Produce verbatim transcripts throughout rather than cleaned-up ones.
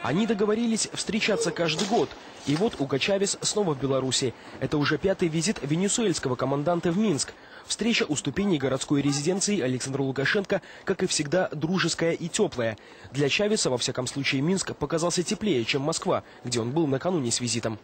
Они договорились встречаться каждый год. И вот Уго Чавес снова в Беларуси. Это уже пятый визит венесуэльского команданта в Минск. Встреча у ступеней городской резиденции Александра Лукашенко, как и всегда, дружеская и теплая. Для Чавеса, во всяком случае, Минск показался теплее, чем Москва, где он был накануне с визитом.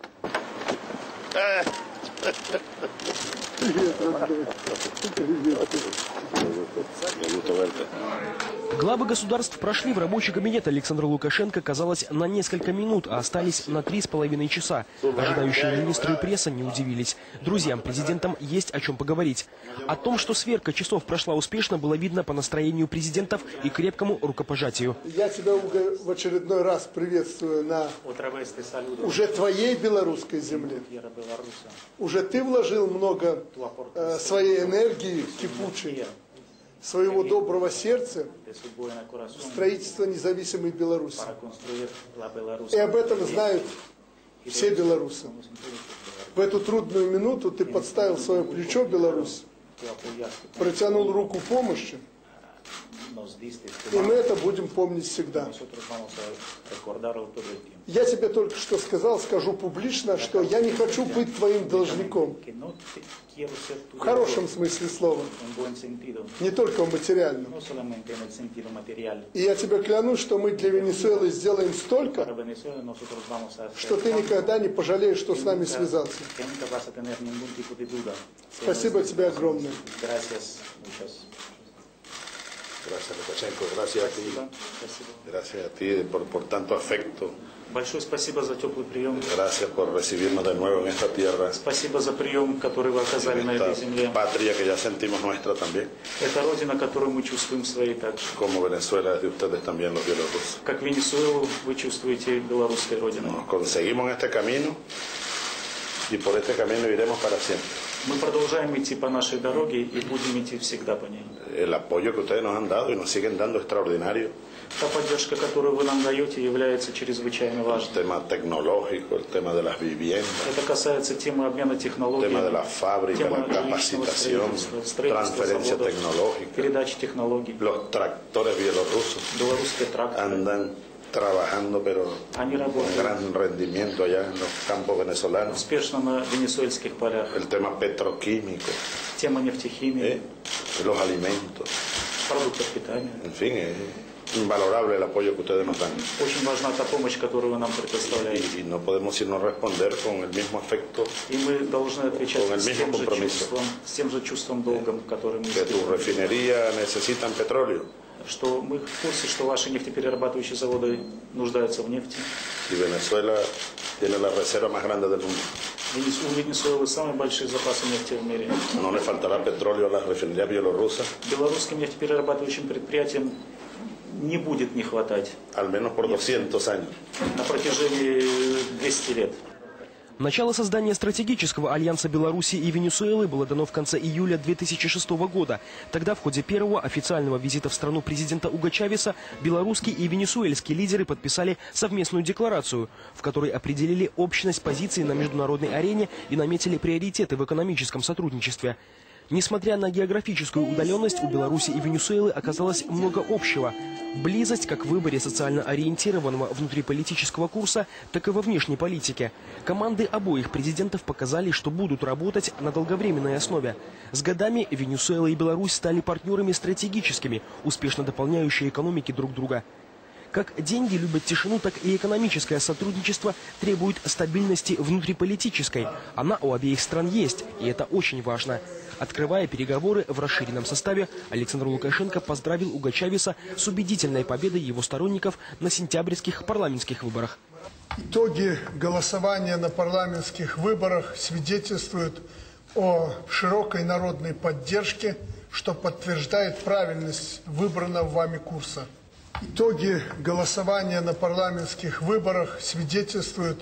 Главы государств прошли в рабочий кабинет Александра Лукашенко, казалось, на несколько минут, а остались на три с половиной часа. Ожидающие министры и пресса не удивились. Друзьям, президентам есть о чем поговорить. О том, что сверка часов прошла успешно, было видно по настроению президентов и крепкому рукопожатию. Я тебя, Уго, в очередной раз приветствую на уже твоей белорусской земле. Уже ты вложил много э, своей энергии кипучей, своего доброго сердца в строительство независимой Беларуси. И об этом знают все белорусы. В эту трудную минуту ты подставил свое плечо Беларуси, протянул руку помощи, и мы это будем помнить всегда. Я тебе только что сказал, скажу публично, что я не хочу быть твоим должником. В хорошем смысле слова. Не только в материальном. И я тебе клянусь, что мы для Венесуэлы сделаем столько, что ты никогда не пожалеешь, что с нами связался. Спасибо тебе огромное. Gracias, Lukashenko. Gracias a ti. Gracias a ti por, por tanto afecto. Большое спасибо за теплый прием. Gracias por recibirnos de nuevo en esta tierra. Спасибо за прием, который вы оказали на этой земле. Patria que ya sentimos nuestra también. Это родина, которую мы чувствуем своей также. Como Venezuela es de ustedes también los bielorrusos. Как Венесуэлу вы чувствуете белорусской родиной. Nos conseguimos este camino y por este camino iremos para siempre. Мы продолжаем идти по нашей дороге и будем идти всегда по ней. El apoyo que ustedes nos han dado y nos siguen dando extraordinario. Та поддержка, которую вы нам даете, является чрезвычайно важной. El tema tecnológico, el tema de las viviendas. Это касается темы обмена технологиями, tema de la fábrica, la capacitación, transferencia tecnológica. Передачи технологий. Los tractores bielorrusos Белорусские тракторы. andan trabajando, pero con gran rendimiento allá en los campos venezolanos. Успешно на венесуэльских полях. El tema petroquímico, Тема нефтехимии, ¿eh? los alimentos, продуктов питания. en fin, es invalorable el apoyo que ustedes nos dan. Очень важна та помощь, которую вы нам предоставляете. Y, y no podemos irnos a responder con el mismo afecto, И мы должны отвечать con el с mismo тем же compromiso. чувством, с тем же чувством долгом, который мы Que tu испытываем. refinería necesitan petróleo. Что мы в курсе, что ваши нефтеперерабатывающие заводы нуждаются в нефти. Y Venezuela tiene la reserva más grande del mundo. У Венесуэлы самые большие запасы нефти в мире. No le faltará petróleo a las refinerías bielorrusas. Белорусским нефтеперерабатывающим предприятиям не будет не хватать. Al menos por doscientos años. На протяжении двухсот лет. Начало создания стратегического альянса Беларуси и Венесуэлы было дано в конце июля две тысячи шестого года. Тогда в ходе первого официального визита в страну президента Уго Чавеса белорусские и венесуэльские лидеры подписали совместную декларацию, в которой определили общность позиций на международной арене и наметили приоритеты в экономическом сотрудничестве. Несмотря на географическую удаленность, у Беларуси и Венесуэлы оказалось много общего. Близость как в выборе социально ориентированного внутриполитического курса, так и во внешней политике. Команды обоих президентов показали, что будут работать на долговременной основе. С годами Венесуэла и Беларусь стали партнерами стратегическими, успешно дополняющие экономики друг друга. Как деньги любят тишину, так и экономическое сотрудничество требует стабильности внутриполитической. Она у обеих стран есть, и это очень важно. Открывая переговоры в расширенном составе, Александр Лукашенко поздравил Уго Чавеса с убедительной победой его сторонников на сентябрьских парламентских выборах. Итоги голосования на парламентских выборах свидетельствуют о широкой народной поддержке, что подтверждает правильность выбранного вами курса. Итоги голосования на парламентских выборах свидетельствуют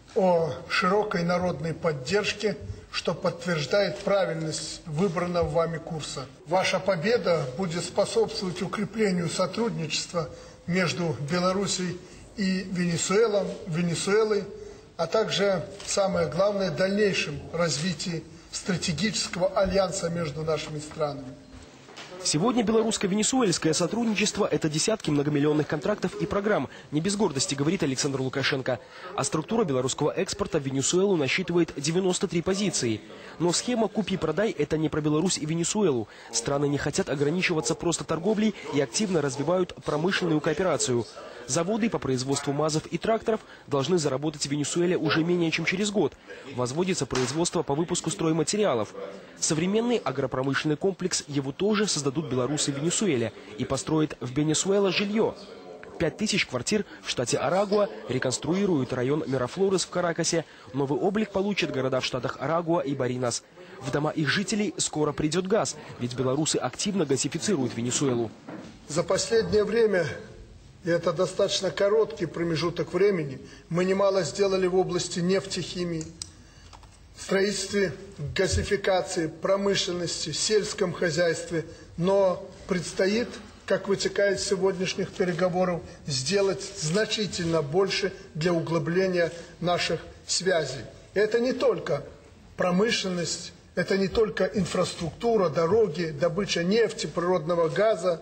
о широкой народной поддержке, что подтверждает правильность выбранного вами курса. Ваша победа будет способствовать укреплению сотрудничества между Белоруссией и Венесуэлом, Венесуэлой, а также, самое главное, дальнейшем развитии стратегического альянса между нашими странами. Сегодня белорусско-венесуэльское сотрудничество – это десятки многомиллионных контрактов и программ. Не без гордости, говорит Александр Лукашенко. А структура белорусского экспорта в Венесуэлу насчитывает девяносто три позиции. Но схема «купи-продай» – это не про Беларусь и Венесуэлу. Страны не хотят ограничиваться просто торговлей и активно развивают промышленную кооперацию. Заводы по производству МАЗов и тракторов должны заработать в Венесуэле уже менее чем через год. Возводится производство по выпуску стройматериалов. Современный агропромышленный комплекс его тоже создадут белорусы в Венесуэле и построят в Венесуэла жилье. Пять тысяч квартир в штате Арагуа, реконструируют район Мирафлорес в Каракасе. Новый облик получат города в штатах Арагуа и Баринас. В дома их жителей скоро придет газ, ведь белорусы активно газифицируют Венесуэлу. За последнее время, и это достаточно короткий промежуток времени, мы немало сделали в области нефтехимии, строительстве, газификации, промышленности, сельском хозяйстве. Но предстоит, как вытекает из сегодняшних переговоров, сделать значительно больше для углубления наших связей. Это не только промышленность, это не только инфраструктура, дороги, добыча нефти, природного газа,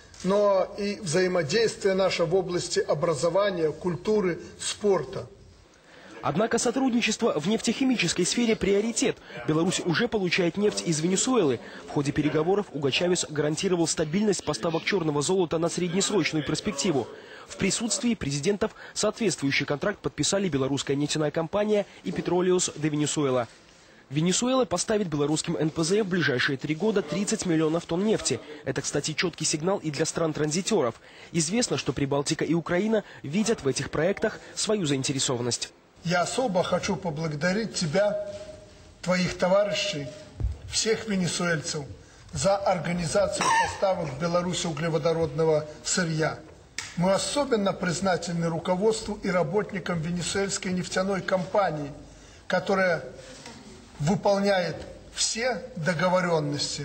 но и взаимодействие наше в области образования, культуры, спорта. Однако сотрудничество в нефтехимической сфере – приоритет. Беларусь уже получает нефть из Венесуэлы. В ходе переговоров Уго Чавес гарантировал стабильность поставок черного золота на среднесрочную перспективу. В присутствии президентов соответствующий контракт подписали белорусская нефтяная компания и Петролиус де Венесуэла. Венесуэла поставит белорусским эн пэ зэ в ближайшие три года тридцать миллионов тонн нефти. Это, кстати, четкий сигнал и для стран-транзитеров. Известно, что Прибалтика и Украина видят в этих проектах свою заинтересованность. Я особо хочу поблагодарить тебя, твоих товарищей, всех венесуэльцев за организацию поставок в Беларусь углеводородного сырья. Мы особенно признательны руководству и работникам венесуэльской нефтяной компании, которая выполняет все договоренности.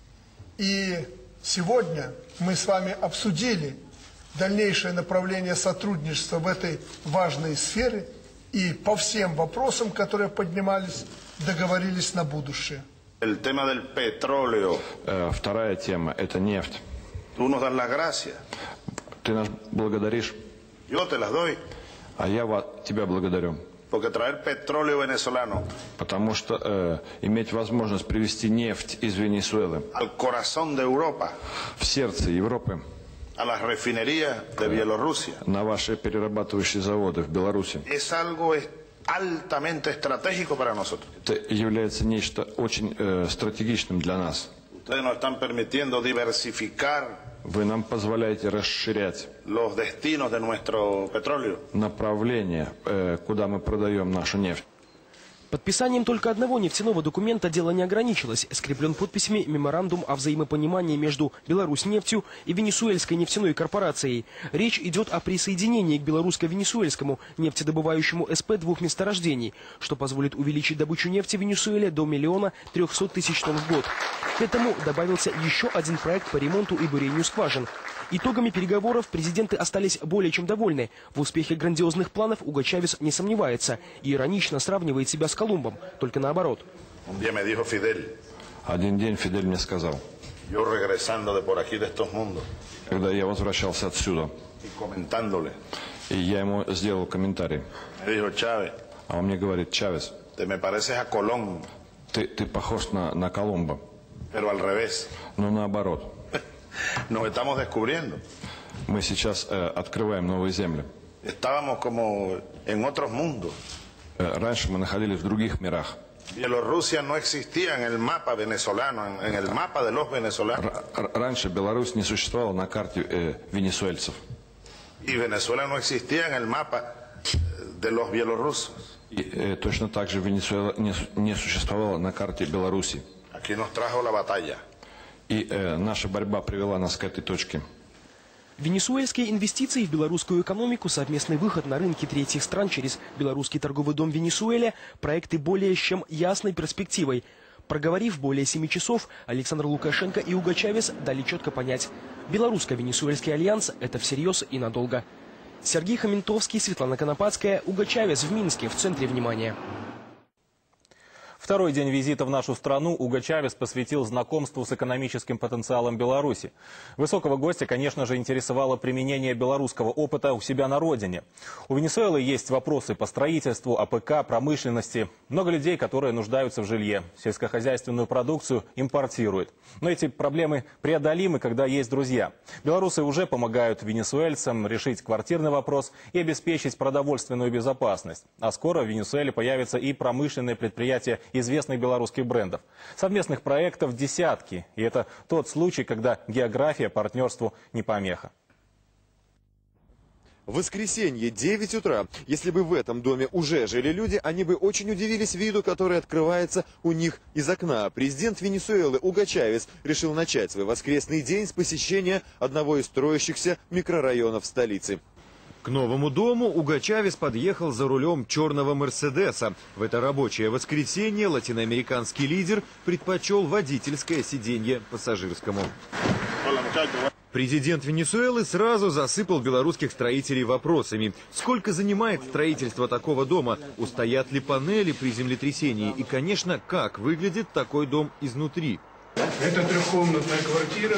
И сегодня мы с вами обсудили дальнейшее направление сотрудничества в этой важной сфере и по всем вопросам, которые поднимались, договорились на будущее. El tema del petróleo. Вторая тема – это нефть. Tú nos das las gracias. Ты нас благодаришь, Yo te las doy. а я тебя благодарю. Porque traer petróleo venezolano Потому что э, иметь возможность привезти нефть из Венесуэлы al corazón de Europa, в сердце Европы, a las refinerías de Bielorrusia, на ваши перерабатывающие заводы в Беларуси, es algo altamente estratégico para nosotros. это является нечто очень э, стратегичным для нас. Ustedes nos están permitiendo diversificar Вы нам позволяете расширять los destinos de nuestro petróleo. направление, э, куда мы продаем нашу нефть. Подписанием только одного нефтяного документа дело не ограничилось. Скреплен подписями меморандум о взаимопонимании между Беларусьнефтью и Венесуэльской нефтяной корпорацией. Речь идет о присоединении к белорусско-венесуэльскому нефтедобывающему эс пэ двух месторождений, что позволит увеличить добычу нефти в Венесуэле до миллиона трехсот тысяч тонн в год. К этому добавился еще один проект по ремонту и бурению скважин. Итогами переговоров президенты остались более чем довольны. В успехе грандиозных планов Уго Чавес не сомневается и иронично сравнивает себя с Колумбом, только наоборот. Un día me dijo Fidel, Один день Фидель мне сказал, yo regresando de por aquí de estos mundos когда я возвращался отсюда, y comentándole, и я ему сделал комментарий, me dijo, Chávez, а он мне говорит: Чавес, te me pareces a Colón, ты, ты похож на, на Колумба, pero al revés. но наоборот. Nos estamos descubriendo. Мы сейчас э, открываем новые земли. Estábamos como en otros mundos. Э, раньше мы находились в других мирах. Bielorrusia no existía en el mapa venezolano, en, en el mapa de los venezolanos. Р- раньше Беларусь не существовала на карте э, венесуэльцев. Y Venezuela no existía en el mapa de los bielorrusos. И э, точно так же Венесуэла не, су- не существовала на карте Беларуси. Aquí nos trajo la batalla. И э, наша борьба привела нас к этой точке. Венесуэльские инвестиции в белорусскую экономику, совместный выход на рынки третьих стран через белорусский торговый дом в Венесуэле – проекты более чем ясной перспективой. Проговорив более семи часов, Александр Лукашенко и Уго Чавес дали четко понять – белорусско-венесуэльский альянс – это всерьез и надолго. Сергей Хаментовский, Светлана Конопадская, Уго Чавес в Минске, в центре внимания. Второй день визита в нашу страну Уго Чавес посвятил знакомству с экономическим потенциалом Беларуси. Высокого гостя, конечно же, интересовало применение белорусского опыта у себя на родине. У Венесуэлы есть вопросы по строительству, А П К, промышленности. Много людей, которые нуждаются в жилье. Сельскохозяйственную продукцию импортируют. Но эти проблемы преодолимы, когда есть друзья. Белорусы уже помогают венесуэльцам решить квартирный вопрос и обеспечить продовольственную безопасность. А скоро в Венесуэле появятся и промышленные предприятия известных белорусских брендов. Совместных проектов десятки. И это тот случай, когда география партнерству не помеха. В воскресенье, девять утра. Если бы в этом доме уже жили люди, они бы очень удивились виду, который открывается у них из окна. Президент Венесуэлы Уго Чавес решил начать свой воскресный день с посещения одного из строящихся микрорайонов столицы. К новому дому Уго Чавес подъехал за рулем черного Мерседеса. В это рабочее воскресенье латиноамериканский лидер предпочел водительское сиденье пассажирскому. Президент Венесуэлы сразу засыпал белорусских строителей вопросами. Сколько занимает строительство такого дома? Устоят ли панели при землетрясении? И, конечно, как выглядит такой дом изнутри? Это трехкомнатная квартира.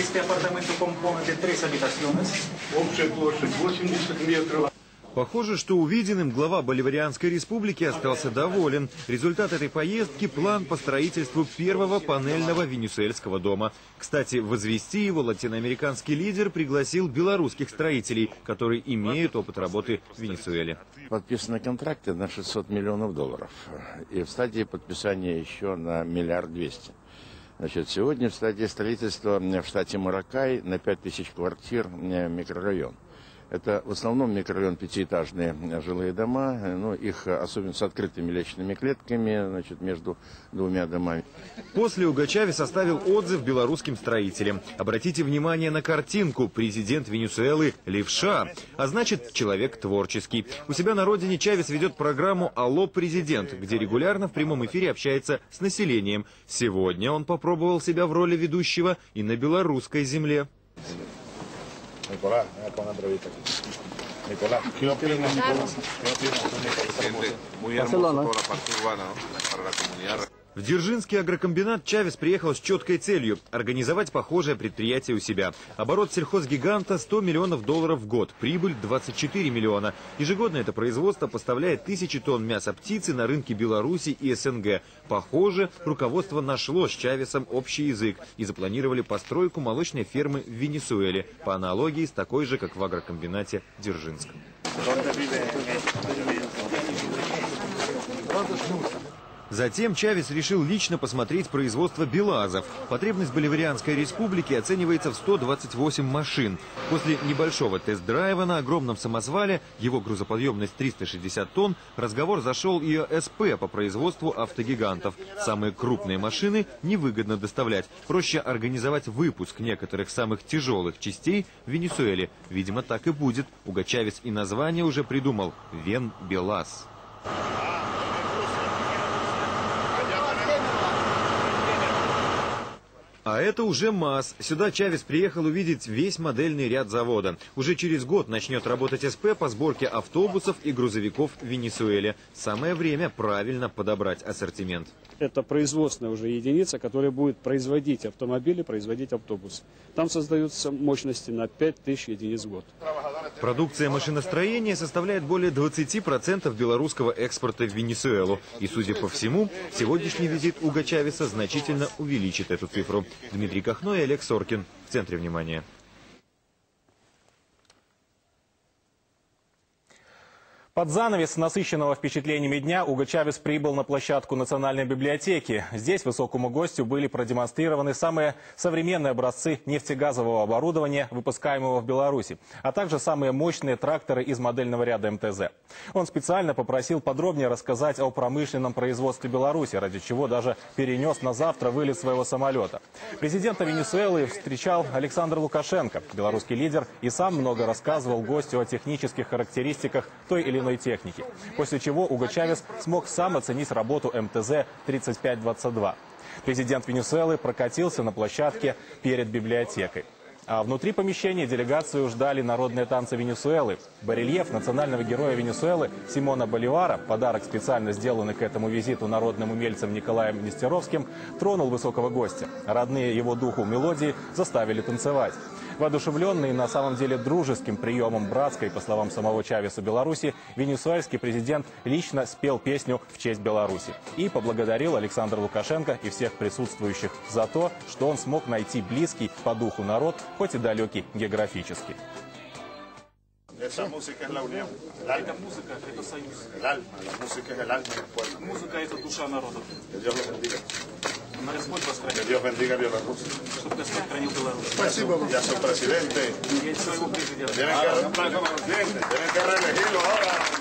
Общая площадь восемьдесят метров. Похоже, что увиденным глава Боливарианской республики остался доволен. Результат этой поездки – план по строительству первого панельного венесуэльского дома. Кстати, возвести его латиноамериканский лидер пригласил белорусских строителей, которые имеют опыт работы в Венесуэле. Подписаны контракты на шестьсот миллионов долларов. И в стадии подписания еще на миллиард двести. Значит, сегодня в стадии строительства в штате Маракай на пять тысяч квартир микрорайон. Это в основном микрорайон пятиэтажные жилые дома, ну, их особенно с открытыми лестничными клетками, значит, между двумя домами. После Уго Чавес составил отзыв белорусским строителям. Обратите внимание на картинку. Президент Венесуэлы – левша, а значит, человек творческий. У себя на родине Чавес ведет программу «Алло, президент», где регулярно в прямом эфире общается с населением. Сегодня он попробовал себя в роли ведущего и на белорусской земле. Nicolás, voy a poner una brevita aquí. Nicolás, ¿qué opinas, Nicolás? ¿Qué opinas tú, Nicolás? Muy hermoso toda la parte urbana, ¿no? Para la comunidad. В Дзержинский агрокомбинат Чавес приехал с четкой целью – организовать похожее предприятие у себя. Оборот сельхозгиганта – сто миллионов долларов в год, прибыль – двадцать четыре миллиона. Ежегодно это производство поставляет тысячи тонн мяса птицы на рынки Беларуси и С Н Г. Похоже, руководство нашло с Чавесом общий язык и запланировали постройку молочной фермы в Венесуэле, по аналогии с такой же, как в агрокомбинате Дзержинском. Затем Чавес решил лично посмотреть производство БелАЗов. Потребность Боливарианской республики оценивается в сто двадцать восемь машин. После небольшого тест-драйва на огромном самосвале, его грузоподъемность триста шестьдесят тонн, разговор зашел и о С П по производству автогигантов. Самые крупные машины невыгодно доставлять. Проще организовать выпуск некоторых самых тяжелых частей в Венесуэле. Видимо, так и будет. Уго Чавес и название уже придумал – Вен-БелАЗ. А это уже МАЗ. Сюда Чавес приехал увидеть весь модельный ряд завода. Уже через год начнет работать С П по сборке автобусов и грузовиков в Венесуэле. Самое время правильно подобрать ассортимент. Это производственная уже единица, которая будет производить автомобили, производить автобусы. Там создаются мощности на пять тысяч единиц в год. Продукция машиностроения составляет более двадцати процентов белорусского экспорта в Венесуэлу. И, судя по всему, сегодняшний визит Уго Чавеса значительно увеличит эту цифру. Дмитрий Кахно и Олег Соркин. В центре внимания. Под занавес насыщенного впечатлениями дня Уго Чавес прибыл на площадку Национальной библиотеки. Здесь высокому гостю были продемонстрированы самые современные образцы нефтегазового оборудования, выпускаемого в Беларуси, а также самые мощные тракторы из модельного ряда М Т З. Он специально попросил подробнее рассказать о промышленном производстве Беларуси, ради чего даже перенес на завтра вылет своего самолета. Президента Венесуэлы встречал Александр Лукашенко. Белорусский лидер и сам много рассказывал гостю о технических характеристиках той или иной техники. После чего Уго Чавес смог сам оценить работу М Т З тридцать пять двадцать два. Президент Венесуэлы прокатился на площадке перед библиотекой. А внутри помещения делегацию ждали народные танцы Венесуэлы. Барельеф национального героя Венесуэлы Симона Боливара, подарок, специально сделанный к этому визиту народным умельцем Николаем Нестеровским, тронул высокого гостя. Родные его духу мелодии заставили танцевать. Воодушевленный на самом деле дружеским приемом братской, по словам самого Чавеса, Беларуси, венесуэльский президент лично спел песню в честь Беларуси и поблагодарил Александра Лукашенко и всех присутствующих за то, что он смог найти близкий по духу народ, хоть и далекий географически. Esa música es la unión. Эта музыка – это союз. El alma, la música es el alma del pueblo. Музыка – это душа народа. Que Dios los bendiga. На Господь вас Que хранит. Dios bendiga a Bielorrusia. Чтобы Господь хранил Беларусь. Спасибо вам. Ya son presidente. Я своего президента. Tienen que, tienen que reelegirlo ahora.